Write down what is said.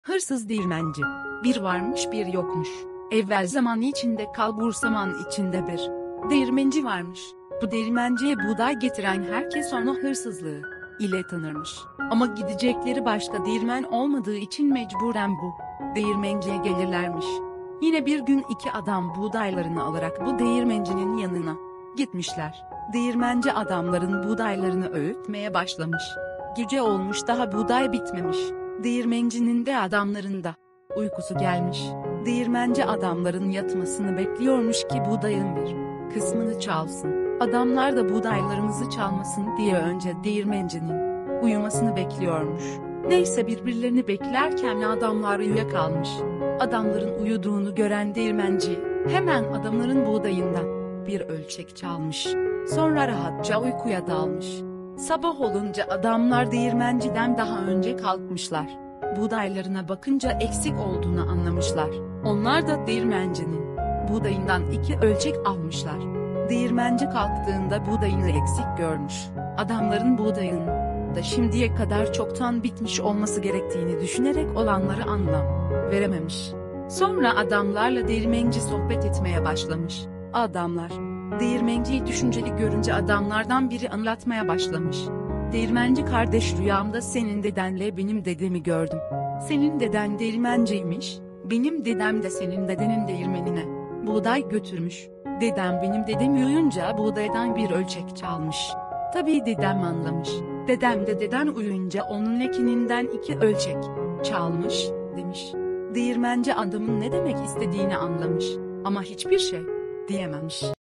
Hırsız değirmenci. Bir varmış bir yokmuş. Evvel zaman içinde kalbur zaman içinde bir değirmenci varmış. Bu değirmenciye buğday getiren herkes onu hırsızlığı ile tanırmış. Ama gidecekleri başka değirmen olmadığı için mecburen bu değirmenciye gelirlermiş. Yine bir gün iki adam buğdaylarını alarak bu değirmencinin yanına gitmişler. Değirmenci adamların buğdaylarını öğütmeye başlamış. Gece olmuş daha buğday bitmemiş. Değirmencinin de adamların da uykusu gelmiş. Değirmenci adamların yatmasını bekliyormuş ki buğdayın bir kısmını çalsın. Adamlar da buğdaylarımızı çalmasın diye önce değirmencinin uyumasını bekliyormuş. Neyse birbirlerini beklerken adamlar uyuyakalmış. Adamların uyuduğunu gören değirmenci hemen adamların buğdayından bir ölçek çalmış. Sonra rahatça uykuya dalmış. Sabah olunca adamlar değirmenciden daha önce kalkmışlar. Buğdaylarına bakınca eksik olduğunu anlamışlar. Onlar da değirmencinin buğdayından 2 ölçek almışlar. Değirmenci kalktığında buğdayını eksik görmüş. Adamların buğdayının da şimdiye kadar çoktan bitmiş olması gerektiğini düşünerek olanları anlam verememiş. Sonra adamlarla değirmenci sohbet etmeye başlamış. Adamlar değirmenciyi düşünceli görünce adamlardan biri anlatmaya başlamış. Değirmenci kardeş, rüyamda senin dedenle benim dedemi gördüm. Senin deden değirmenciymiş, benim dedem de senin dedenin değirmenine buğday götürmüş. Dedem benim dedemi uyuyunca buğdaydan bir ölçek çalmış. Tabii dedem anlamış. Dedem de deden uyuyunca onun ekininden 2 ölçek çalmış, demiş. Değirmenci adamın ne demek istediğini anlamış ama hiçbir şey diyememiş.